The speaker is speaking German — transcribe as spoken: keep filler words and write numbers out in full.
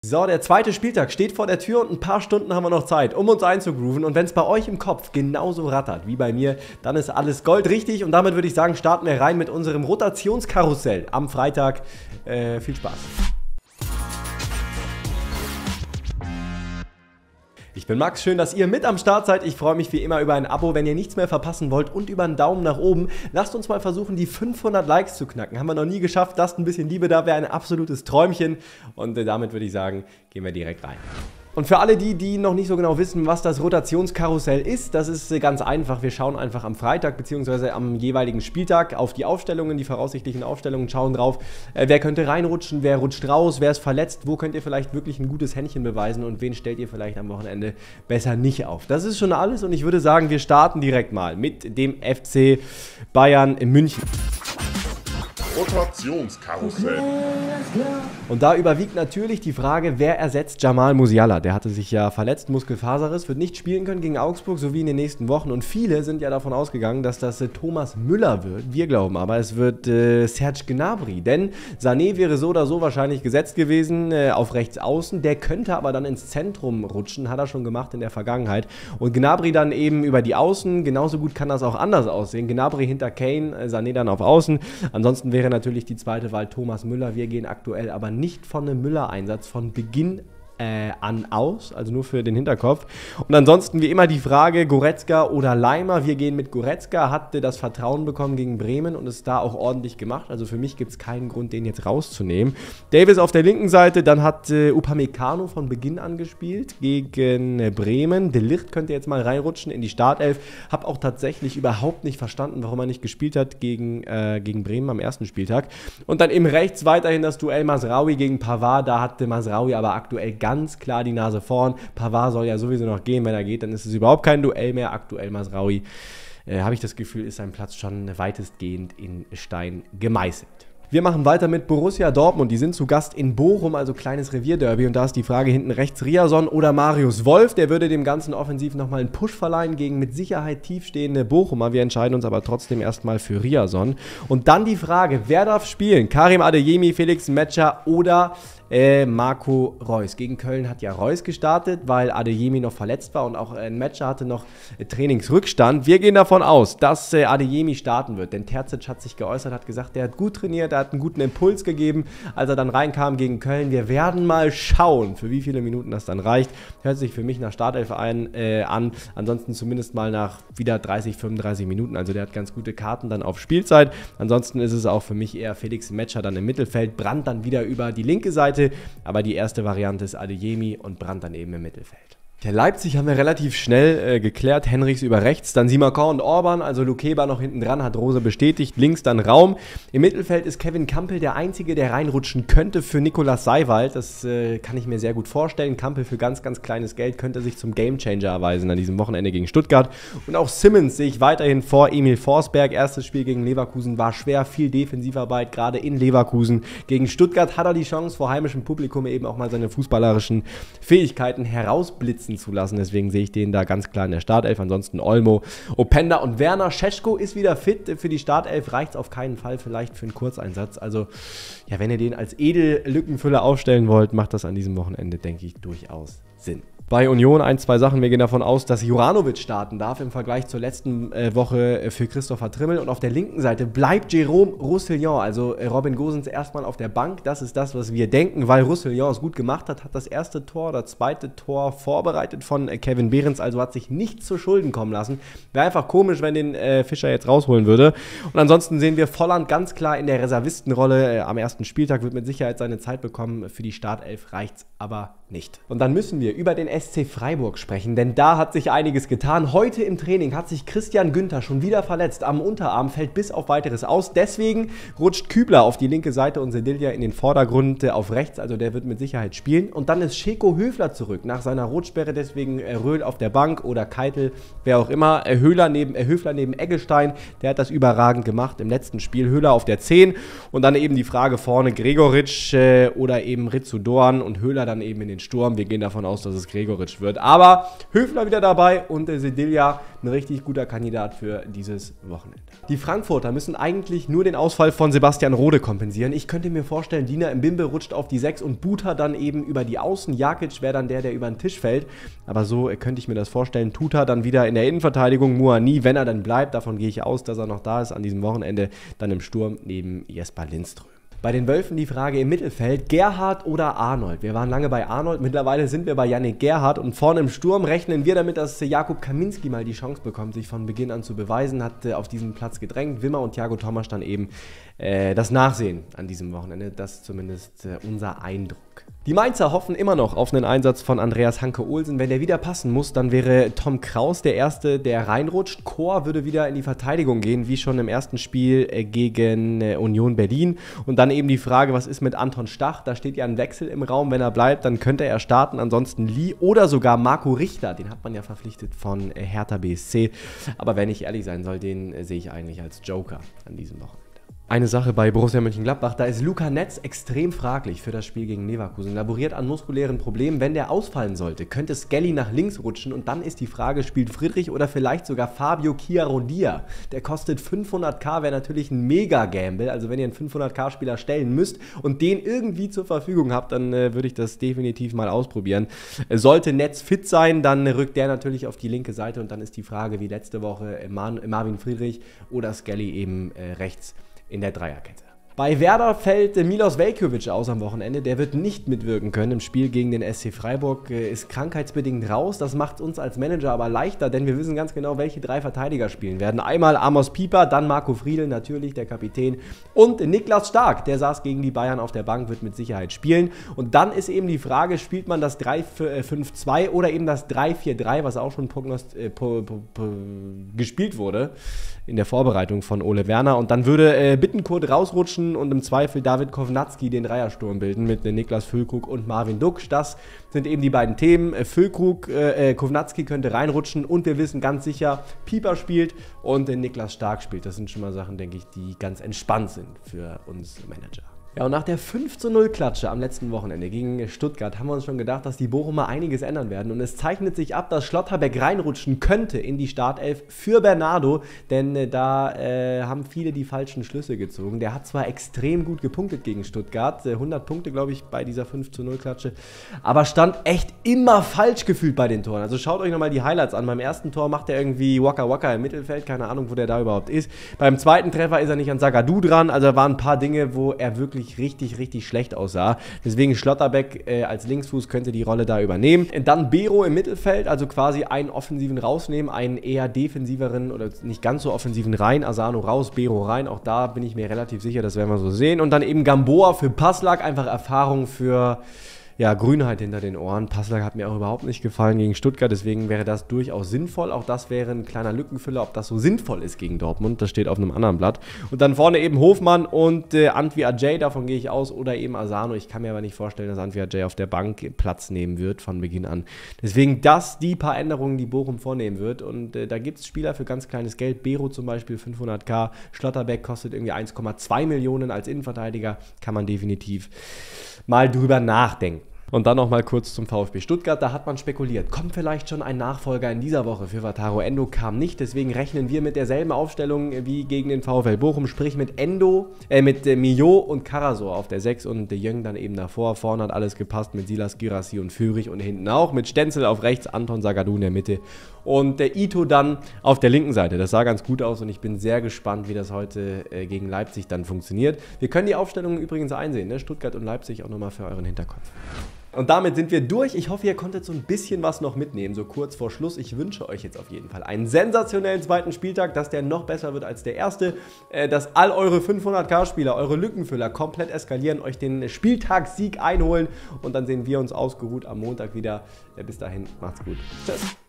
So, der zweite Spieltag steht vor der Tür und ein paar Stunden haben wir noch Zeit, um uns einzugrooven. Und wenn es bei euch im Kopf genauso rattert wie bei mir, dann ist alles Gold richtig. Und damit würde ich sagen, starten wir rein mit unserem Rotationskarussell am Freitag. Äh, viel Spaß. Ich bin Max, schön, dass ihr mit am Start seid. Ich freue mich wie immer über ein Abo, wenn ihr nichts mehr verpassen wollt, und über einen Daumen nach oben. Lasst uns mal versuchen, die fünfhundert Likes zu knacken. Haben wir noch nie geschafft. Lasst ein bisschen Liebe da, wäre ein absolutes Träumchen. Und äh, damit würde ich sagen, gehen wir direkt rein. Und für alle die, die noch nicht so genau wissen, was das Rotationskarussell ist, das ist äh, ganz einfach. Wir schauen einfach am Freitag bzw. am jeweiligen Spieltag auf die Aufstellungen, die voraussichtlichen Aufstellungen, schauen drauf, äh, wer könnte reinrutschen, wer rutscht raus, wer ist verletzt, wo könnt ihr vielleicht wirklich ein gutes Händchen beweisen und wen stellt ihr vielleicht am Wochenende besser nicht auf. Das ist schon alles und ich würde sagen, wir starten direkt mal mit dem F C Bayern in München. Rotationskarussell. Und da überwiegt natürlich die Frage, wer ersetzt Jamal Musiala? Der hatte sich ja verletzt, Muskelfaserriss, wird nicht spielen können gegen Augsburg, sowie in den nächsten Wochen. Und viele sind ja davon ausgegangen, dass das äh, Thomas Müller wird. Wir glauben aber, es wird äh, Serge Gnabry. Denn Sané wäre so oder so wahrscheinlich gesetzt gewesen äh, auf rechts außen. Der könnte aber dann ins Zentrum rutschen, hat er schon gemacht in der Vergangenheit. Und Gnabry dann eben über die Außen. Genauso gut kann das auch anders aussehen. Gnabry hinter Kane, äh, Sané dann auf Außen. Ansonsten wäre natürlich die zweite Wahl Thomas Müller. Wir gehen aktuell aber nicht von einem Müller-Einsatz von Beginn Äh, an aus, also nur für den Hinterkopf. Und ansonsten wie immer die Frage, Goretzka oder Laimer. Wir gehen mit Goretzka, hatte das Vertrauen bekommen gegen Bremen und ist da auch ordentlich gemacht. Also für mich gibt es keinen Grund, den jetzt rauszunehmen. Davis auf der linken Seite, dann hat äh, Upamecano von Beginn an gespielt gegen äh, Bremen. De Ligt könnte jetzt mal reinrutschen in die Startelf. Hab auch tatsächlich überhaupt nicht verstanden, warum er nicht gespielt hat gegen, äh, gegen Bremen am ersten Spieltag. Und dann eben rechts weiterhin das Duell Mazraoui gegen Pavard. Da hatte Mazraoui aber aktuell gar ganz klar die Nase vorn. Pavard soll ja sowieso noch gehen. Wenn er geht, dann ist es überhaupt kein Duell mehr. Aktuell Mazraoui, äh, habe ich das Gefühl, ist sein Platz schon weitestgehend in Stein gemeißelt. Wir machen weiter mit Borussia Dortmund. Die sind zu Gast in Bochum, also kleines Revierderby. Und da ist die Frage hinten rechts Riasson oder Marius Wolf. Der würde dem Ganzen offensiv nochmal einen Push verleihen gegen mit Sicherheit tiefstehende Bochumer. Wir entscheiden uns aber trotzdem erstmal für Riasson. Und dann die Frage, wer darf spielen? Karim Adeyemi, Felix Metscher oder Äh, Marco Reus. Gegen Köln hat ja Reus gestartet, weil Adeyemi noch verletzt war und auch äh, Metscher hatte noch äh, Trainingsrückstand. Wir gehen davon aus, dass äh, Adeyemi starten wird, denn Terzic hat sich geäußert, hat gesagt, der hat gut trainiert, er hat einen guten Impuls gegeben, als er dann reinkam gegen Köln. Wir werden mal schauen, für wie viele Minuten das dann reicht. Hört sich für mich nach Startelf ein, äh, an, ansonsten zumindest mal nach wieder dreißig, fünfunddreißig Minuten, also der hat ganz gute Karten dann auf Spielzeit. Ansonsten ist es auch für mich eher Felix Metscher dann im Mittelfeld, Brandt dann wieder über die linke Seite. Aber die erste Variante ist Adeyemi und Brandt dann eben im Mittelfeld. Der Leipzig haben wir relativ schnell äh, geklärt. Henrichs über rechts, dann Simakor und Orban, also Lukeba noch hinten dran, hat Rose bestätigt. Links dann Raum. Im Mittelfeld ist Kevin Kampel der Einzige, der reinrutschen könnte für Nikolaus Seiwald. Das äh, kann ich mir sehr gut vorstellen. Kampel für ganz, ganz kleines Geld könnte sich zum Gamechanger erweisen an diesem Wochenende gegen Stuttgart. Und auch Simmons sehe ich weiterhin vor Emil Forsberg. Erstes Spiel gegen Leverkusen war schwer, viel Defensivarbeit, gerade in Leverkusen. Gegen Stuttgart hat er die Chance, vor heimischem Publikum eben auch mal seine fußballerischen Fähigkeiten herausblitzen zu lassen. Deswegen sehe ich den da ganz klar in der Startelf. Ansonsten Olmo, Openda und Werner. Šeško ist wieder fit. Für die Startelf reicht es auf keinen Fall, vielleicht für einen Kurzeinsatz. Also, ja, wenn ihr den als Edellückenfüller aufstellen wollt, macht das an diesem Wochenende, denke ich, durchaus Sinn. Bei Union ein, zwei Sachen. Wir gehen davon aus, dass Juranovic starten darf im Vergleich zur letzten äh, Woche für Christopher Trimmel. Und auf der linken Seite bleibt Jérôme Roussillon, also äh, Robin Gosens erstmal auf der Bank. Das ist das, was wir denken, weil Roussillon es gut gemacht hat, hat das erste Tor oder zweite Tor vorbereitet von äh, Kevin Behrens, also hat sich nichts zu Schulden kommen lassen. Wäre einfach komisch, wenn den äh, Fischer jetzt rausholen würde. Und ansonsten sehen wir Volland ganz klar in der Reservistenrolle. Äh, am ersten Spieltag wird mit Sicherheit seine Zeit bekommen. Für die Startelf reicht es aber nicht. Und dann müssen wir über den S C Freiburg sprechen, denn da hat sich einiges getan. Heute im Training hat sich Christian Günther schon wieder verletzt. Am Unterarm fällt bis auf Weiteres aus. Deswegen rutscht Kübler auf die linke Seite und Sedilja in den Vordergrund äh, auf rechts. Also der wird mit Sicherheit spielen. Und dann ist Scheko Höfler zurück nach seiner Rotsperre. Deswegen äh, Röhl auf der Bank oder Keitel, wer auch immer. Äh, Höhler neben, äh, Höfler neben Eggestein. Der hat das überragend gemacht im letzten Spiel. Höhler auf der zehn. Und dann eben die Frage vorne Gregoritsch äh, oder eben Ritsu Doan und Höhler dann eben in den den Sturm. Wir gehen davon aus, dass es Gregoritsch wird. Aber Höfler wieder dabei und äh, Sedilja ein richtig guter Kandidat für dieses Wochenende. Die Frankfurter müssen eigentlich nur den Ausfall von Sebastian Rode kompensieren. Ich könnte mir vorstellen, Dina Mbimbe rutscht auf die sechs und Buta dann eben über die Außen. Jakic wäre dann der, der über den Tisch fällt. Aber so äh, könnte ich mir das vorstellen. Tuta dann wieder in der Innenverteidigung. Muani, wenn er dann bleibt, davon gehe ich aus, dass er noch da ist an diesem Wochenende, dann im Sturm neben Jesper Lindström. Bei den Wölfen die Frage im Mittelfeld, Gerhardt oder Arnold? Wir waren lange bei Arnold, mittlerweile sind wir bei Yannick Gerhardt und vorne im Sturm rechnen wir damit, dass Jakub Kaminski mal die Chance bekommt, sich von Beginn an zu beweisen, hat äh, auf diesen Platz gedrängt. Wimmer und Thiago Thomas dann eben äh, das Nachsehen an diesem Wochenende, das ist zumindest äh, unser Eindruck. Die Mainzer hoffen immer noch auf einen Einsatz von Andreas Hanke-Olsen. Wenn der wieder passen muss, dann wäre Tom Kraus der Erste, der reinrutscht. Kor würde wieder in die Verteidigung gehen, wie schon im ersten Spiel äh, gegen äh, Union Berlin. Und dann eben die Frage, was ist mit Anton Stach? Da steht ja ein Wechsel im Raum. Wenn er bleibt, dann könnte er starten. Ansonsten Lee oder sogar Marco Richter. Den hat man ja verpflichtet von äh, Hertha B S C. Aber wenn ich ehrlich sein soll, den äh, sehe ich eigentlich als Joker an diesem Wochenende. Eine Sache bei Borussia Mönchengladbach, da ist Luca Netz extrem fraglich für das Spiel gegen Leverkusen. Laboriert an muskulären Problemen. Wenn der ausfallen sollte, könnte Skelly nach links rutschen und dann ist die Frage, spielt Friedrich oder vielleicht sogar Fabio Chiarodia? Der kostet fünfhunderttausend, wäre natürlich ein Mega-Gamble. Also wenn ihr einen fünfhunderttausend-Spieler stellen müsst und den irgendwie zur Verfügung habt, dann äh, würde ich das definitiv mal ausprobieren. Sollte Netz fit sein, dann rückt der natürlich auf die linke Seite und dann ist die Frage, wie letzte Woche, äh, Marvin Friedrich oder Skelly eben äh, rechts in der Dreierkette. Bei Werder fällt Milos Veljković aus am Wochenende. Der wird nicht mitwirken können im Spiel gegen den S C Freiburg. Ist krankheitsbedingt raus. Das macht uns als Manager aber leichter, denn wir wissen ganz genau, welche drei Verteidiger spielen werden. Einmal Amos Pieper, dann Marco Friedl, natürlich der Kapitän. Und Niklas Stark, der saß gegen die Bayern auf der Bank, wird mit Sicherheit spielen. Und dann ist eben die Frage, spielt man das drei fünf zwei oder eben das drei vier drei, was auch schon prognost äh, po, po, po, gespielt wurde in der Vorbereitung von Ole Werner. Und dann würde äh, Bittencourt rausrutschen und im Zweifel David Kovnatski den Dreiersturm bilden mit äh, Niklas Füllkrug und Marvin Duksch. Das sind eben die beiden Themen. Äh, Füllkrug, äh, Kovnatski könnte reinrutschen und wir wissen ganz sicher, Pieper spielt und äh, Niklas Stark spielt. Das sind schon mal Sachen, denke ich, die ganz entspannt sind für uns Manager. Ja, und nach der fünf zu null Klatsche am letzten Wochenende gegen Stuttgart haben wir uns schon gedacht, dass die Bochumer einiges ändern werden. Und es zeichnet sich ab, dass Schlotterbeck reinrutschen könnte in die Startelf für Bernardo, denn äh, da äh, haben viele die falschen Schlüsse gezogen. Der hat zwar extrem gut gepunktet gegen Stuttgart, äh, hundert Punkte, glaube ich, bei dieser fünf zu null Klatsche, aber stand echt immer falsch gefühlt bei den Toren. Also schaut euch nochmal die Highlights an. Beim ersten Tor macht er irgendwie Waka Waka im Mittelfeld, keine Ahnung, wo der da überhaupt ist. Beim zweiten Treffer ist er nicht an Zagadou dran, also da waren ein paar Dinge, wo er wirklich richtig, richtig schlecht aussah. Deswegen Schlotterbeck äh, als Linksfuß könnte die Rolle da übernehmen. Und dann Bero im Mittelfeld, also quasi einen Offensiven rausnehmen, einen eher defensiveren oder nicht ganz so offensiven rein. Asano raus, Bero rein. Auch da bin ich mir relativ sicher, das werden wir so sehen. Und dann eben Gamboa für Passlack, einfach Erfahrung für ja, Grünheit hinter den Ohren. Passlack hat mir auch überhaupt nicht gefallen gegen Stuttgart, deswegen wäre das durchaus sinnvoll. Auch das wäre ein kleiner Lückenfüller, ob das so sinnvoll ist gegen Dortmund. Das steht auf einem anderen Blatt. Und dann vorne eben Hofmann und äh, Antwi Ajay, davon gehe ich aus, oder eben Asano. Ich kann mir aber nicht vorstellen, dass Antwi Ajay auf der Bank Platz nehmen wird von Beginn an. Deswegen das die paar Änderungen, die Bochum vornehmen wird. Und äh, da gibt es Spieler für ganz kleines Geld. Bero zum Beispiel fünfhunderttausend. Schlotterbeck kostet irgendwie eins Komma zwei Millionen als Innenverteidiger. Kann man definitiv mal drüber nachdenken. Und dann noch mal kurz zum VfB Stuttgart, da hat man spekuliert, kommt vielleicht schon ein Nachfolger in dieser Woche für Wataru Endo, kam nicht, deswegen rechnen wir mit derselben Aufstellung wie gegen den VfL Bochum, sprich mit Endo, äh, mit äh, Millot und Karasor auf der sechs und De Jong dann eben davor, vorne hat alles gepasst mit Silas Girassi und Führig und hinten auch, mit Stenzel auf rechts, Anton Zagadou in der Mitte und der Ito dann auf der linken Seite. Das sah ganz gut aus und ich bin sehr gespannt, wie das heute äh, gegen Leipzig dann funktioniert. Wir können die Aufstellungen übrigens einsehen, ne? Stuttgart und Leipzig auch nochmal für euren Hinterkopf. Und damit sind wir durch. Ich hoffe, ihr konntet so ein bisschen was noch mitnehmen, so kurz vor Schluss. Ich wünsche euch jetzt auf jeden Fall einen sensationellen zweiten Spieltag, dass der noch besser wird als der erste, dass all eure fünfhunderttausend-Spieler, eure Lückenfüller komplett eskalieren, euch den Spieltagssieg einholen und dann sehen wir uns ausgeruht am Montag wieder. Bis dahin, macht's gut. Tschüss.